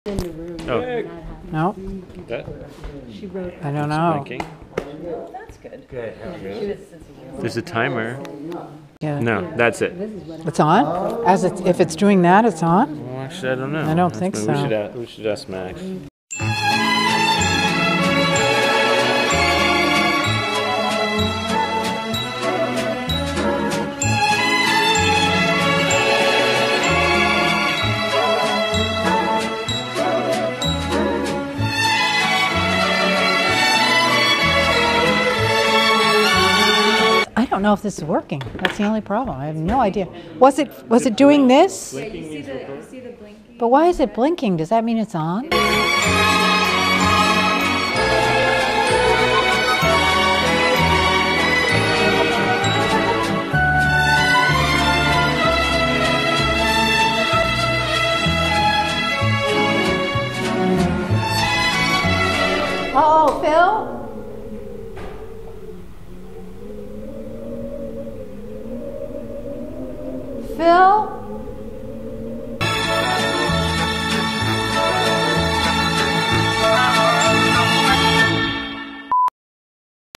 In the room. Oh. No? That? She wrote. I don't know. Blinking. That's good. Good. Really? There's a timer. Yeah. No, that's it. It's on? If it's doing that, it's on? Well, actually, I don't know. I don't think so. We should ask Max. I don't know if this is working. That's the only problem. I have no idea. Was it doing this? Yeah, you see the blinking. But why is it blinking? Does that mean it's on? Uh-oh, Phil? Phil?